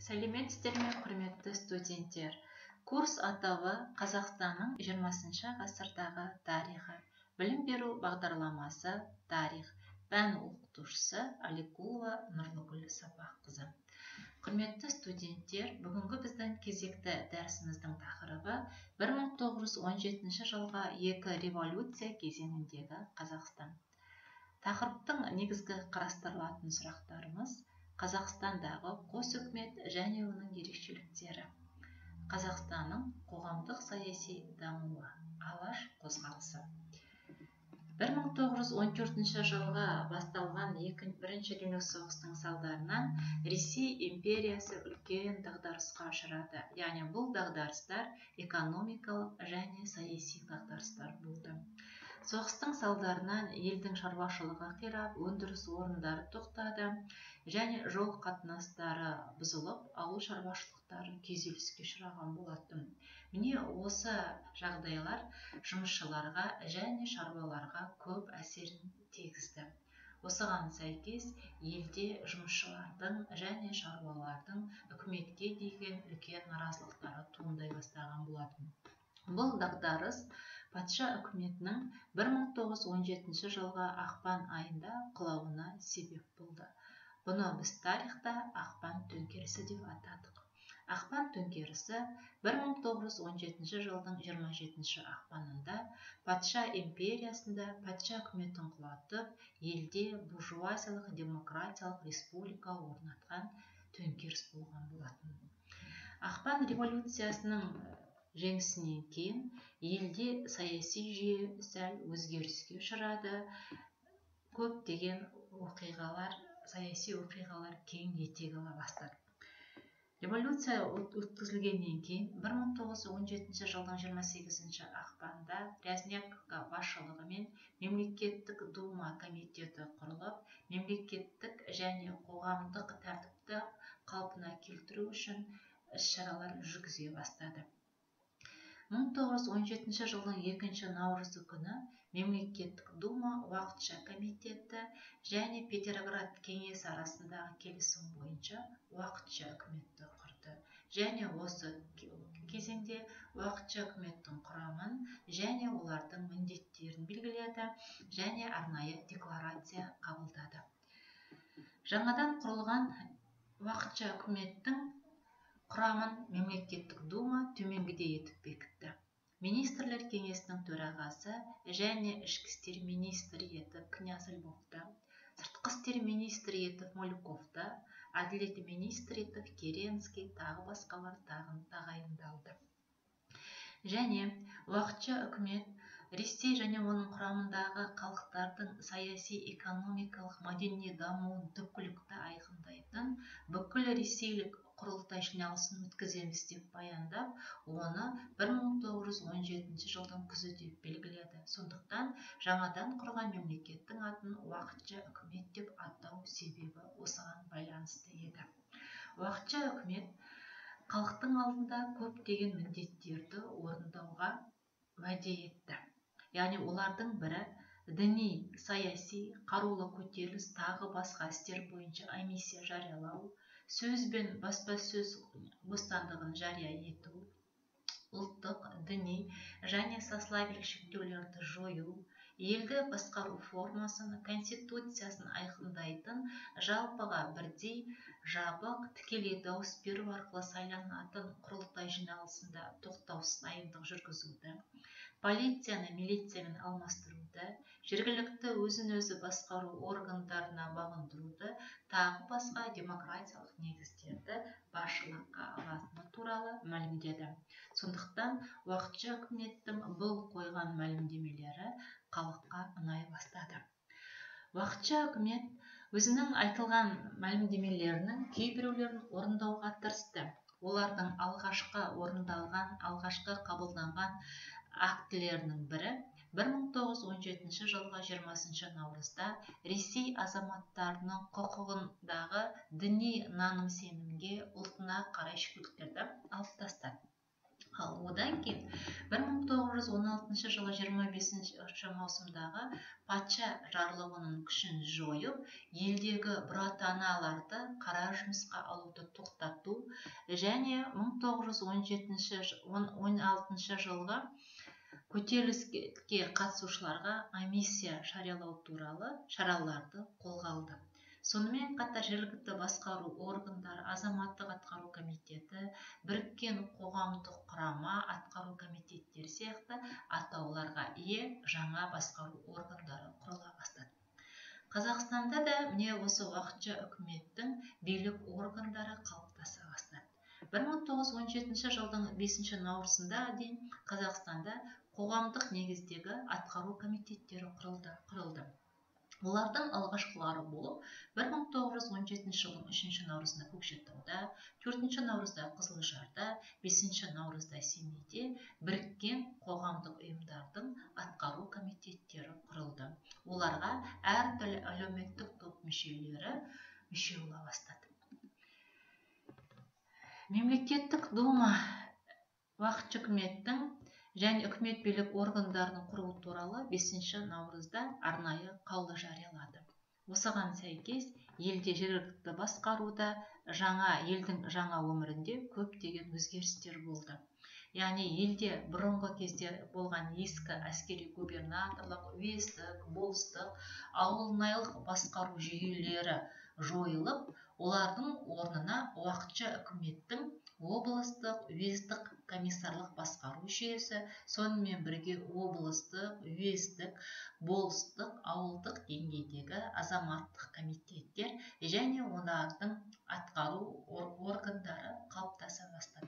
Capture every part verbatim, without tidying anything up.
Сәлеметсіздер ме, құрметті студенттер? Курс атауы Қазақстанның жиырмасыншы ғасырдағы тарихы. Білім беру бағдарламасы тарих. Пән оқытушысы Аликулова Нұрлыгүл Сапаққызы. Құрметті студенттер, бүгінгі біздің кезекті дәрісіміздің тақырыбы бір мың тоғыз жүз он жетінші жылға екі революция кезеңіндегі Қазақстан. Тақырыптың негізгі қарастырылатын сұрақтарымыз: Қазақстандағы қос үкімет және оның ерекшеліктері, Қазақстанның қоғамдық саяси дамуы, Алаш қозғалысы. бір мың тоғыз жүз он төртінші жылға басталған бірінші дүниежүзілік соғыстың салдарынан Ресей империясы үлкен дағдарысқа ұшырады. Яғни бұл дағдарыстар экономикалық және саяси дағдарыстар болды. Соғыстың салдарынан елдің шаруашылығы қирап, өндіріс орындары тоқтады және жол қатынастары бұзылып, ауыл шаруашылықтары күйзеліске ұшыраған болатын. Міне осы жағдайлар жұмысшыларға және шаруаларға көп әсерін тигізді. Осыған сәйкес елде жұмысшылардың және шаруалардың үкіметке деген үлкен наразылықтары туындай бастаған болатын. Бұл дағдарыс патша үкіметінің бір мың тоғыз жүз он жетінші жылғы ақпан айында құлауына себеп болды. Бұны біз тарихта ақпан төңкерісі деп атадық. Ақпан төңкерісі бір мың тоғыз жүз он жетінші жылдың жиырма жетінші ақпанында патша империясында патша үкіметін құлатып, елде буржуазиялық демократиялық республика орнатқан төңкеріс болған болатын. Ақпан революциясының жеңісінен кейін елде саяси жүйе сәл өзгеріске ұшырады. Көптеген оқиғалар, саяси оқиғалар кең етек ала бастады. Революция өткізілгеннен кейін бір мың тоғыз жүз он жетінші жылдың жиырма сегізінші ақпанда Рязняков басшылығымен мемлекеттік дума комитеті құрылып, мемлекеттік және қоғамдық тәртіпті қалпына келтіру үшін іс-шаралар жүргізе бастады. мың тоғыз жүз он жетінші жылдың екінші наурызы күні мемлекеттік дума уақытша комитеті және Петроград кеңесі арасындағы келісім бойынша уақытша үкіметті құрды. Және осы кезеңде уақытша үкіметтің құрамын және олардың міндеттерін белгіледі және арнайы декларация қабылдады. Жаңадан құрылған уақытша үкіметтің құрамын мемлекеттік дума төменгідей етіп бекітті. Министрлер кеңесінің төрағасы және ішкі істер министрі етіп Князь Львовты, сыртқы істер министрі етіп Малюковты, әділет министрі етіп Керенский, тағы басқалар тағайындалды. Және уақытша үкімет Ресей және оның құрамындағы халықтардың саяси, экономикалық, мәдени дамуын түпкілікті айқындайтын бүкіл ресейлік құрылтай жиналысын өткіземіз деп баяндап, оны бір мың тоғыз жүз он жетінші жылдың күзі деп белгіледі. Сондықтан жаңадан құрған мемлекеттің атын уақытша үкімет деп атау себебі осыған байланысты еді. Уақытша үкімет халықтың алдында көптеген міндеттерді орындауға уәде етті. Яғни олардың бірі діни, саяси, қарулы көтеріліс, тағы басқа істер бойынша комиссия жариялау, сөз бен баспасөз бостандығын жария ету, ұлттық, діни және сословиелік шектеулерді жою, елді басқару формасын, конституциясын айқындайтын жалпыға бірдей жабық тікелей дауыс беру арқылы сайланатын құрылтай жиналысында тоқтаусыз дайындық жүргізуді, полицияны милициямен алмастыруды, жергілікті өзін-өзі басқару органдарына бағындыруды, тағы басқа демократиялық негіздерді басшылыққа алатыны туралы мәлімдеді. Сондықтан уақытша үкіметтің бұл қойған мәлімдемелері халыққа ұнай бастады. Уақытша үкімет өзінің айтылған мәлімдемелерінің кейбіреулерін орындауға тырысты. Олардың алғашқы орындалған, алғашқы қабылданған актілерінің бірі бір мың тоғыз жүз он жетінші жылғы жиырмасыншы наурызда Ресей азаматтарының құқығындағы діни наным-сенімге, ұлтына қарай шектеулерді алып тастады. Ал одан кейін бір мың тоғыз жүз он алтыншы жылы жиырма бесінші маусымдағы патша жарлығының күшін жойып, елдегі бұратаналарды қара жұмысқа алуды тоқтату және мың тоғыз жүз он жетінші он алтыншы жылғы көтеріліске қатысушыларға амнистия жариялау туралы шараларды қолға алды. Сонымен қатар жергілікті басқару органдары, азаматтық атқару комитеті, біріккен қоғамдық құрама атқару комитеттері сияқты атауларға ие жаңа басқару органдары құрыла бастады. Қазақстанда да міне осы уақытша үкіметтің билік органдары қалыптаса бастады. бір мың тоғыз жүз он жетінші жылдың бесінші наурызында дейін Қазақстанда қоғамдық негіздегі атқару комитеттері құрылды. Олардың алғашқылары болып, бір мың тоғыз жүз он жетінші жылдың үшінші наурызында Көкшетауда, төртінші наурызда Қызылжарда, бесінші наурызда Семейде біріккен қоғамдық ұйымдардың атқару комитеттері құрылды. Оларға әртүрлі әлеуметтік топ мүшелері мүше бола бастады. Мемлекеттік дума уақытша үкіметтің және үкімет билік органдарының құруы туралы бесінші наурызда арнайы қаулы жариялады. Осыған сәйкес елде жергілікті басқаруда жаңа елдің жаңа өмірінде көптеген өзгерістер болды. Яғни елде бұрынғы кезде болған ескі әскери губернаторлық, уездік, болыстық, ауылнайлық басқару жүйелері жойылып, олардың орнына уақытша үкіметтің облыстық, уездік комиссарлық басқару жүйесі, сонымен бірге облыстық, уездік, болыстық, ауылдық деңгейдегі азаматтық комитеттер және олардың атқару органдары қалыптаса бастады.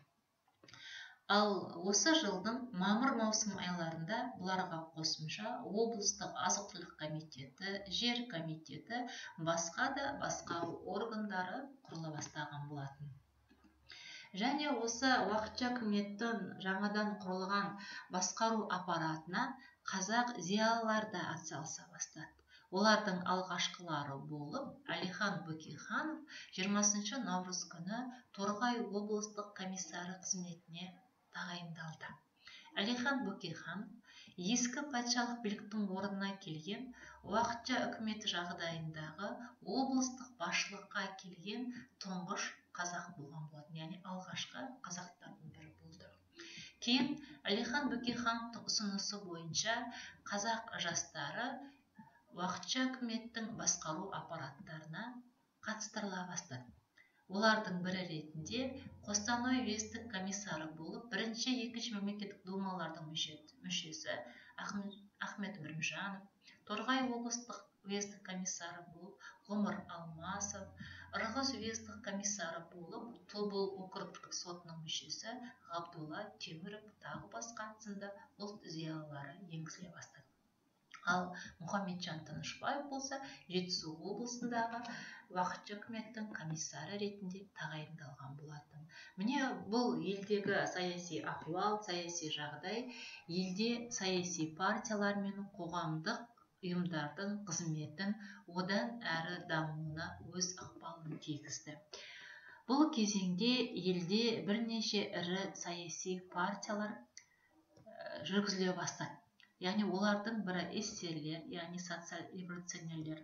Ал осы жылдың мамыр-маусым айларында бұларға қосымша облыстық азық-түлік комитеті, жер комитеті, басқа да басқару органдары құрыла бастаған болатын. Және осы уақытша үкіметтің жаңадан құрылған басқару аппаратына қазақ зиялылары да атсалыса бастады. Олардың алғашқылары болып, Әлихан Бөкейханов жиырмасыншы наурыз күні Торғай облыстық комиссары қызметіне тағайындалды. Әлихан Бөкейханов ескі патшалық биліктің орнына келген, уақытша үкімет жағдайындағы облыстық басшылыққа келген тұңғыш қазақ болған болатын, яғни алғашқы қазақтардың бірі болды. Кейін Әлихан Бөкейхановтың ұсынысы бойынша қазақ жастары уақытша үкіметтің басқару аппараттарына қатыстырыла бастады. Олардың бірі ретінде Қостанай уездік комиссары болып, бірінші, екінші мемлекеттік думалардың мүшесі Ахмет Бірімжанов, Торғай облыстық уездік комиссары болып, Ғұмыр Алмасов, Ырғыз уездік комиссары болып, Тобыл округтік сотының мүшесі Ғабдолла Теміров тағы басқа сынды ұлт зиялылары енгізіле бастады. Ал Мұхамеджан Тынышбаев болса, Жетісу облысындағы уақытша үкіметтің комиссары ретінде тағайындалған болатын. Міне бұл елдегі саяси ахуал, саяси жағдай, елде саяси партиялар мен қоғамдық ұйымдардың қызметін одан әрі дамуына өз ықпалын тигізді. Бұл кезеңде елде бірнеше ірі саяси партиялар жүргізіле бастады. Яғни олардың бірі эсерлер, яғни социал-революционерлер.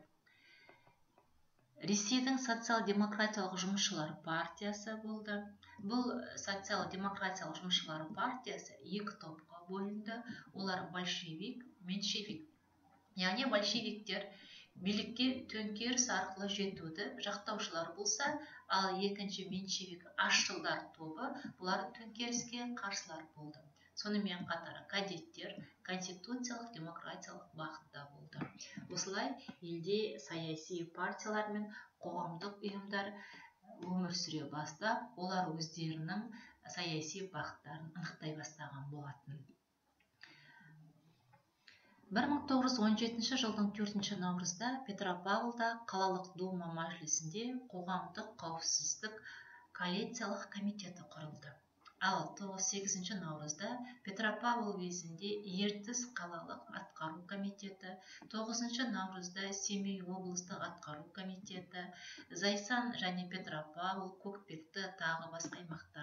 Ресейдің социал-демократиялық жұмысшылар партиясы болды. Бұл социал-демократиялық жұмысшылар партиясы екі топқа бөлінді. Олар большевик, меньшевик. Яғни большевиктер билікке төңкеріс арқылы жетуді жақтаушылар болса, ал екінші меньшевик азшылдар тобы бұлар төңкеріске қарсылар болды. Сонымен қатар кадеттер конституциялық демократиялық бағытта болды. Осылай елде саяси партиялар мен қоғамдық ұйымдар өмір сүре бастап, олар өздерінің саяси бағыттарын анықтай бастаған болатын. бір мың тоғыз жүз он жетінші жылдың төртінші наурызда Петропавлда қалалық дума мәжілісінде қоғамдық қауіпсіздік коалициялық комитеті құрылды. Ал сегізінші наурызда Петропавл уезінде Ертіс қалалық атқару комитеті, тоғызыншы наурызда Семей облыстық атқару комитеті, Зайсан және Петропавл, Көкпекті тағы басқа аймақтардың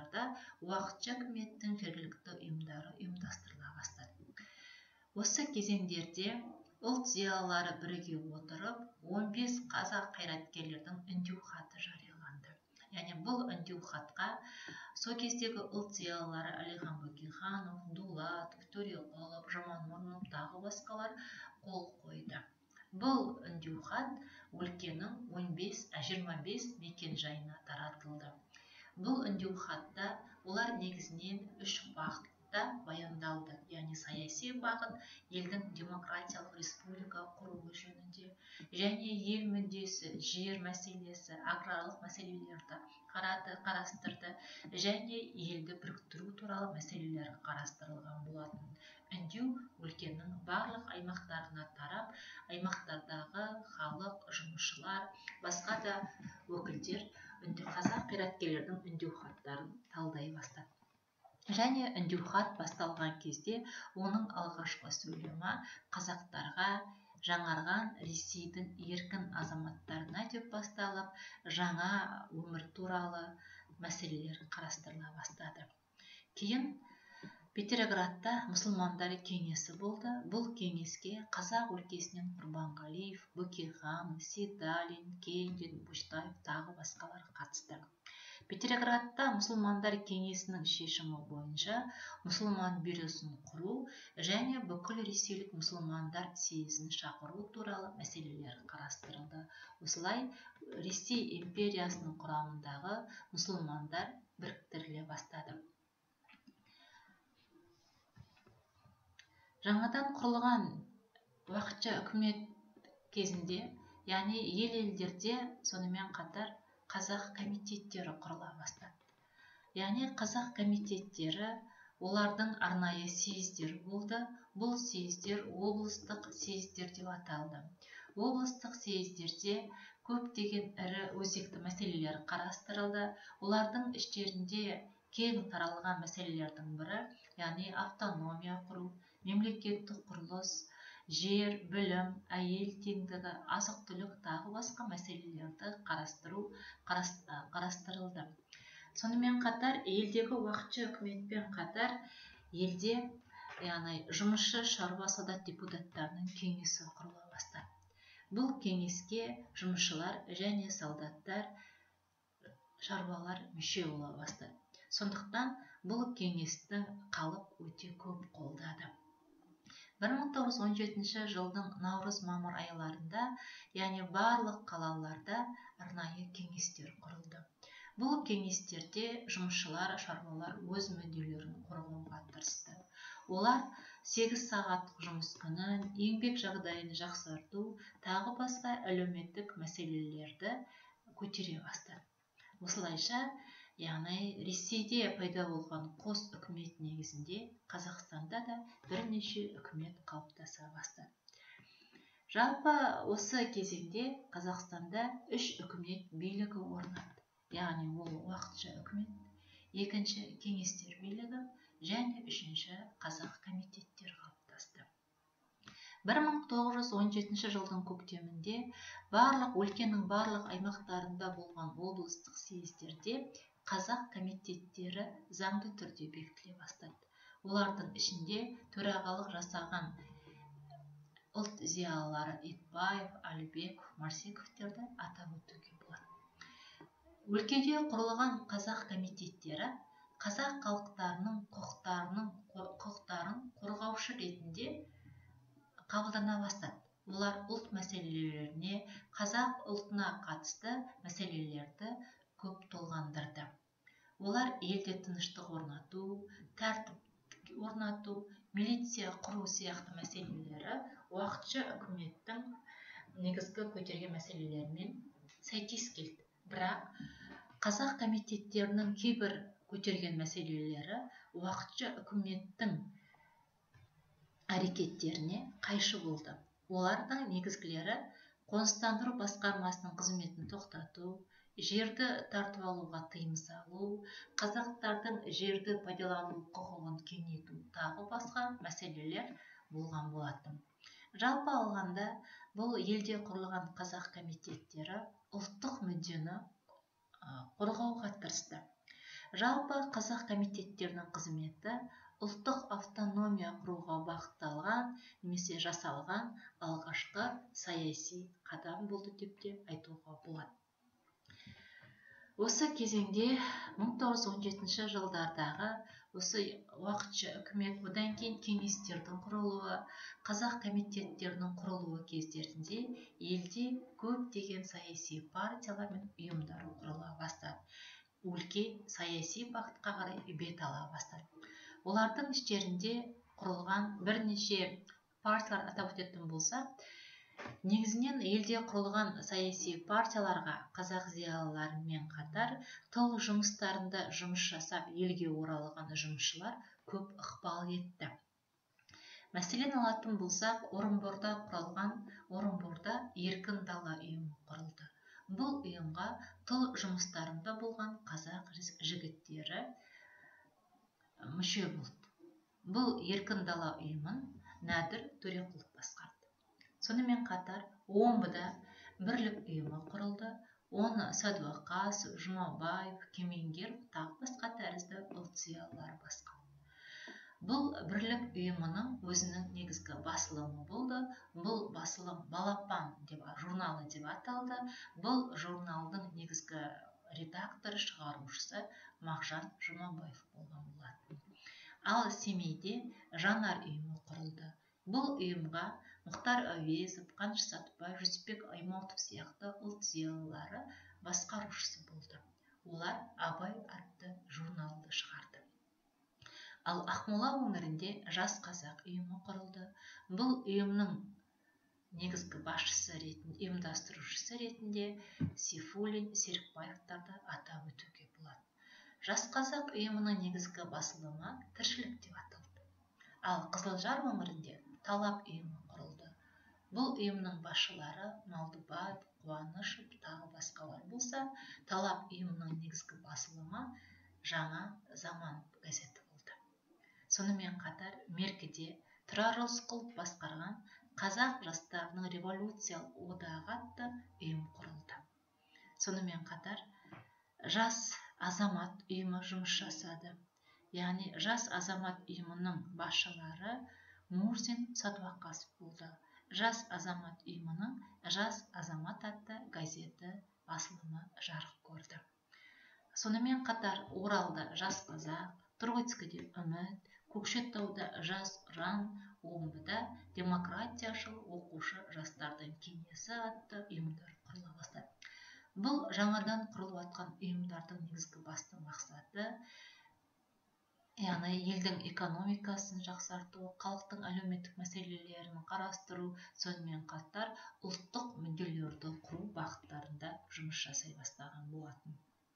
аймақтарда уақытша үкіметтің жергілікті ұйымдары ұйымдастырыла бастады. Осы кезеңдерде ұлт зиялылары біріге отырып, он бес қазақ қайраткерлердің үндеу хаты жарияланды. Яғни бұл үндеу хатқа сол кездегі ұлт зиялылары Әлихан Бөкейханов, Дулат, Төреқұлов, Жаман Мұрнов тағы басқалар қол қойды. Бұл үндеу хат өлкенің он бес жиырма бес мекен жайына таратылды. Бұл үндеу хатта олар негізінен үш бағытта баяндалды. Яғни саяси бағыт елдің демократиялық республика құруы жөнінде, және ел мүддесі, жер мәселесі, аграрлық мәселелерді қарастырды, және елді біріктіру туралы мәселелер қарастырылған болатын. Үндеу өлкенің барлық аймақтарына тарап, аймақтардағы халық, жұмысшылар, басқа да өкілдер қазақ қайраткерлердің үндеу хаттарын талдай бастады. Және үндеу хат басталған кезде оның алғашқы сөйлемі қазақтарға, жаңарған Ресейдің еркін азаматтарына деп басталып, жаңа өмір туралы мәселелер қарастырыла бастады. Кейін Петроградта мұсылмандар кеңесі болды. Бұл кеңеске қазақ өлкесінен Құрбанғалиев, Бөкейхан, Сейдалин, Кенжин, Буштаев тағы басқалар қатысты. Петроградта мұсылмандар кеңесінің шешімі бойынша мұсылман бюросын құру және бүкіл ресейлік мұсылмандар съезін шақыру туралы мәселелер қарастырылды. Осылай Ресей империясының құрамындағы мұсылмандар біріктіріле бастады. Жаңадан құрылған уақытша үкімет кезінде, яғни ел елдерде сонымен қатар қазақ комитеттері құрыла бастады. Яғни қазақ комитеттері, олардың арнайы съездер болды. Бұл съездер облыстық съездер деп аталды. Облыстық съездерде көптеген ірі өзекті мәселелер қарастырылды. Олардың іштерінде кең таралған мәселелердің бірі, яғни автономия құру, мемлекеттік құрылыс, жер, білім, әйел теңдігі, азық-түлік тағы басқа мәселелерді қарастыру қарастырылды. Сонымен қатар елдегі уақытша үкіметпен қатар елде, яғни жұмысшы шаруа солдат депутаттарының кеңесі құрыла бастады. Бұл кеңеске жұмысшылар және солдаттар, шаруалар мүше бола бастады. Сондықтан бұл кеңестің қалып өте көп қолдады. бір мың тоғыз жүз он жетінші жылдың наурыз-мамыр айларында, яғни барлық қалаларда арнайы кеңестер құрылды. Бұл кеңестерде жұмысшылар, шаруалар өз мүдделерін қорғауға тырысты. Олар сегіз сағаттық жұмыс күнін, еңбек жағдайын жақсарту, тағы басқа әлеуметтік мәселелерді көтере бастады. Осылайша, яғни Ресейде пайда болған қос үкімет негізінде Қазақстанда да бірнеше үкімет қалыптаса бастады. Жалпы осы кезеңде Қазақстанда үш үкімет билігі орнады. Яғни ол уақытша үкімет, екінші кеңестер билігі және үшінші қазақ комитеттері қалыптасты. бір мың тоғыз жүз он жетінші жылдың көктемінде барлық өлкенің барлық аймақтарында болған облыстық съездерде қазақ комитеттері заңды түрде бекітіле бастады. Олардың ішінде төрағалық жасаған ұлт зиялылары Итбаев, Әлібеков, Марсековтерді атап өтуге болады. Өлкеде құрылған қазақ комитеттері қазақ халықтарының құқықтарының құқықтарын қорғаушы ретінде қабылдана бастады. Олар ұлт мәселелеріне, қазақ ұлтына қатысты мәселелерді көп толғандырды. Олар елде тыныштық орнату, тәртіп орнату, милиция құру сияқты мәселелері уақытша үкіметтің негізгі көтерген мәселелерімен сәйкес келді. Бірақ қазақ комитеттерінің кейбір көтерген мәселелері уақытша үкіметтің әрекеттеріне қайшы болды. Олардың негізгілері қоныстандыру басқармасының қызметін тоқтату, жерді тартып алуға тыйым салу, қазақтардың жерді пайдалану құқығын кеңейту тағы басқа мәселелер болған болатын. Жалпы алғанда, бұл елде құрылған қазақ комитеттері ұлттық мүддені қорғауға тырысты. Жалпы қазақ комитеттерінің қызметі ұлттық автономия құруға бағытталған немесе жасалған алғашқы саяси қадам болды деп те айтуға болады. Осы кезеңде мың тоғыз жүз он жетінші жылдардағы осы уақытша үкімет, одан кейін кеңестердің құрылуы, қазақ комитеттерінің құрылуы кездерінде елде көптеген саяси партиялар мен ұйымдар құрыла бастады. Өлке саяси бағытқа қарай бет ала бастады. Олардың іштерінде құрылған бірнеше партиялар атап өтетін болса, негізінен елде құрылған саяси партияларға қазақ зиялыларымен қатар тыл жұмыстарында жұмыс жасап елге оралған жұмысшылар көп ықпал етті. Мәселен алатын болсақ, Орынборда құрылған Орынборда еркін дала ұйымы құрылды. Бұл ұйымға тыл жұмыстарында болған қазақ жігіттері мүше болды. Бұл еркін дала ұйымын Нәдір Төреқұлов басқарды. Сонымен қатар Омбыда бірлік ұйымы құрылды. Оны Сәдуақасов, Жұмабаев, Кемеңгеров тағы басқа тәрізді ұлт зиялылары басқарды. Бұл бірлік ұйымының өзінің негізгі басылымы болды. Бұл басылым Балапан деп журналы деп аталды. Бұл журналдың негізгі редакторы, шығарушысы Мағжан Жұмабаев болған болатын. Ал Семейде Жанар ұйымы құрылды. Бұл ұйымға Мұхтар Әуезов, Қаныш Сәтбаев, Жүсіпбек Аймауытов сияқты ұлт зиялылары басқарушысы болды. Олар Абай атты журналды шығарды. Ал Ақмола өңірінде Жас қазақ ұйымы құрылды. Бұл ұйымның негізгі басшысы ретінде, ұйымдастырушысы ретінде Сейфуллин, Серікбаевтарды атап өтуге болады. Жас қазақ ұйымының негізгі басылымы Тіршілік деп аталды. Ал Қызылжар өңірінде Талап ұйымы құрылды. Бұл ұйымның басшылары Малдыбаев, Қуанышев тағы басқалар болса, Талап ұйымының негізгі басылымы Жаңа заман газеті болды. Сонымен қатар Меркіде Тұрар Рысқұлов басқарған Қазақ жастарының революциялық одағы атты ұйым құрылды. Сонымен қатар Жас азамат ұйымы жұмыс жасады. Яғни Жас азамат ұйымының басшылары Мурзин, Сәдуақасов болды. Жас азамат ұйымының Жас азамат атты газеті басылымы жарық көрді. Сонымен қатар Оралда Жас қазақ, Троицкіде Үміт, Көкшетауда Жас ұран, Омбыда демократияшыл оқушы жастардың кеңесі атты ұйымдар құрыла бастады. Бұл жаңадан құрылып жатқан ұйымдардың негізгі басты мақсаты яғни елдің экономикасын жақсарту, халықтың әлеуметтік мәселелерін қарастыру, сонымен қатар ұлттық мүдделерді құру бағыттарында жұмыс жасай бастаған болатын.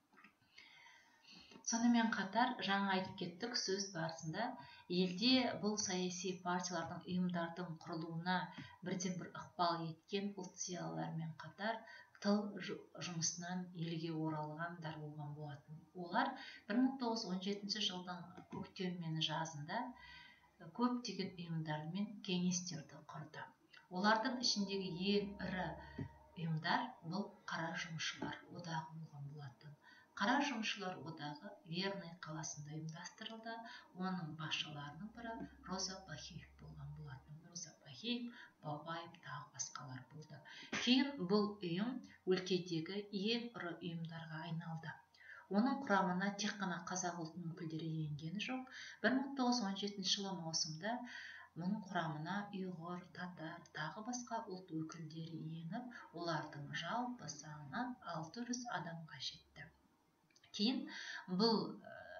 Сонымен қатар жаңа айтып кеттік сөз барысында, елде бұл саяси партиялардың, ұйымдардың құрылуына бірден бір ықпал еткен ұлт зиялылармен қатар тыл жұмысынан елге оралғандар болған болатын. Олар бір мың тоғыз жүз он жетінші жылдың көктем мен жазында көптеген ұйымдар мен кеңестерді құрды. Олардың ішіндегі ең ірі ұйымдар бұл Қара жұмысшылар одағы болған болатын. Қара жұмысшылар одағы Верный қаласында ұйымдастырылды. Оның басшыларының бірі Роза Бахиев болған болатын. Роза Бахиев, Бабаев тағы басқалар болды. Кейін бұл ұйым өлкедегі ең ірі ұйымдарға айналды. Оның құрамына тек қана қазақ ұлтының өкілдері енген жоқ. бір мың тоғыз жүз он жетінші жылы маусымда мұның құрамына ұйғыр, татар, тағы басқа ұлт өкілдері еніп, олардың жалпы саны алты жүз адамға жетті. Кейін бұл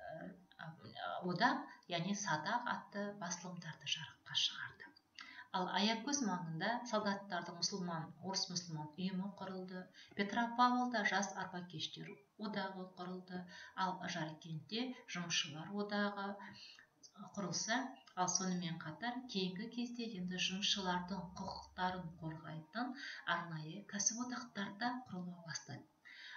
одақ, яғни Садақ атты басылымдарды жарыққа шығарды. Ал Аякөз маңында солдаттардың мұсылман, орыс мұсылман ұйымы құрылды. Петропавлда жас арбакештер одағы құрылды. Ал Жаркентте жұмысшылар одағы құрылса, ал сонымен қатар кейінгі кезде енді жұмысшылардың құқықтарын қорғайтын арнайы кәсіподақтар да құрыла бастады.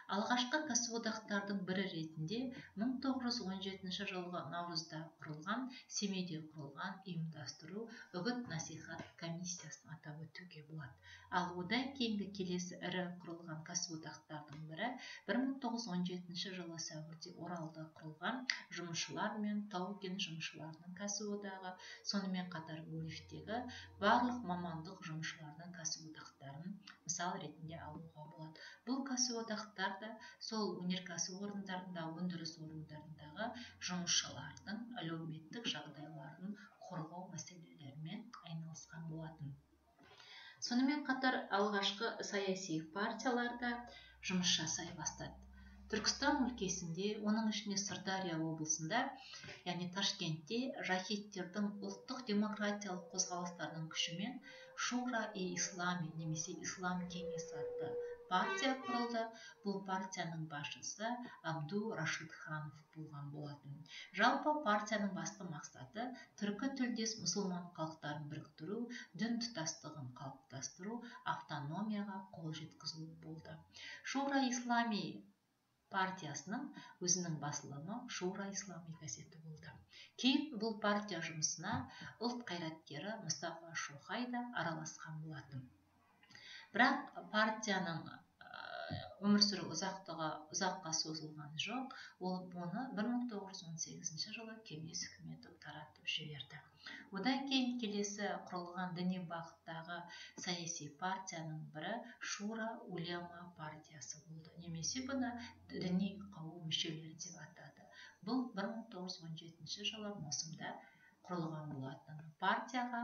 Алғашқы кәсіподақтардың бірі ретінде мың тоғыз жүз он жетінші жылғы наурызда құрылған, Семейде құрылған ұйымдастыру үгіт-насихат комиссиясын атап өтуге болады. Ал одан кейінгі келесі ірі құрылған кәсіподақтардың бірі бір мың тоғыз жүз он жетінші жылы сәуірде Оралда құрылған жұмысшылар мен тау-кен жұмысшыларының кәсіподағы, сонымен қатар Гурьевтегі барлық мамандық жұмысшыларының кәсіподақтарын мысал ретінде алуға болады. Бұл кәсіподақтар да сол өнеркәсіп орындарында, өндіріс орындарындағы жұмысшылардың әлеуметтік жағдайларын қорғау мәселелерімен айналысқан болатын. Сонымен қатар алғашқы саяси партияларда жұмыс жасай бастады. Түркістан өлкесінде, оның ішінде Сырдария облысында, яғни Ташкентте жахидтердің ұлттық демократиялық қозғалыстарының күшімен Шура-и-Ислами немесе Ислам кеңесі атты партия құрылды. Бұл партияның басшысы Абду Рашид Ханов болған болатын. Жалпы партияның басты мақсаты түркі тілдес мұсылман халықтарын біріктіру, дін тұтастығын қалыптастыру, автономияға қол жеткізу болды. Шура-и-Ислами партиясының өзінің басылымы Шура-и-Ислами газеті болды. Кейін бұл партия жұмысына ұлт қайраткері Мұстафа Шоқай да араласқан болатын. Бірақ партияның өмір сүру ұзақтығы ұзаққа созылған жоқ. Ол оны бір мың тоғыз жүз он сегізінші жылы кеңес үкіметі таратып жіберді. Одан кейін келесі құрылған діни бағыттағы саяси партияның бірі Шура Улема партиясы болды. Немесе бұны діни қауым мүшелері деп атады. Бұл бір мың тоғыз жүз он жетінші жылы маусымда құрылған болатын. Партияға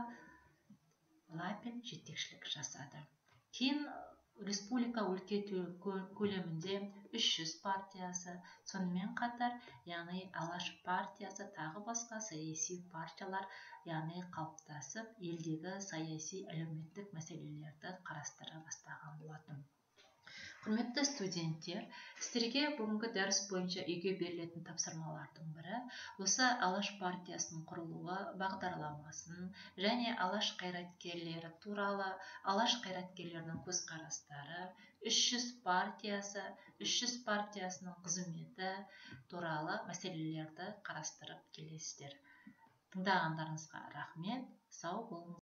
Лапин жетекшілік жасады. Кейін республика өлке көлемінде үш жүз партиясы, сонымен қатар, яғни Алаш партиясы, тағы басқа саяси партиялар, яғни қалыптасып, елдегі саяси әлеуметтік мәселелерді қарастыра бастаған болатын. Құрметті студенттер, сіздерге бүгінгі дәріс бойынша үйге берілетін тапсырмалардың бірі осы Алаш партиясының құрылуы бағдарламасын және Алаш қайраткерлері туралы, Алаш қайраткерлерінің көзқарастары, үш жүз партиясы, үш жүз партиясының қызметі туралы мәселелерді қарастырып келесіздер. Тыңдағандарыңызға рахмет, сау болыңыз.